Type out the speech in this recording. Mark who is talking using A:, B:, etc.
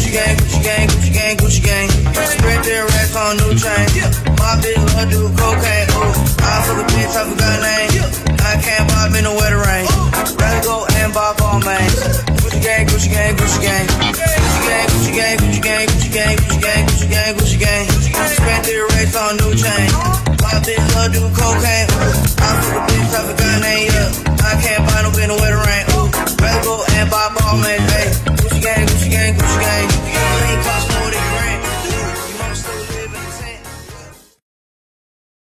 A: Gucci gang, Gucci gang, Gucci gang, Gucci gang. Spread their racks on new chain. My bitch love do cocaine. Ooh, I fuck a bitch, I forgot her name. I can't bob in the weather rain. Rather go and bob all main. Gucci gang, Gucci gang, Gucci gang. Gucci gang, Gucci gang, Gucci gang, Gucci gang, Gucci gang, Gucci gang, Gucci gang. Spent their racks on new chain. My bitch love do cocaine. Ooh, I fuck a bitch, I forgot her name. I can't buy no in the weather rain. Ooh, rather go and bob all main.